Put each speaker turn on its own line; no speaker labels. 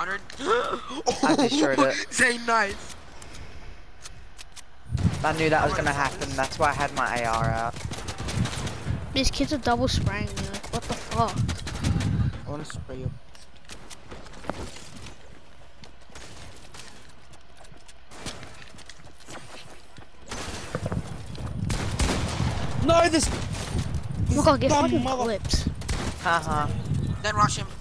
100.
I destroyed it.
Say nice.
I knew that was gonna happen. That's why I had my AR out.
These kids are double spraying me. Like, what the fuck?
I wanna spray you. No, this.
Oh my god, get
dumb
fucking
mother-
clips.
Haha.
Then rush him.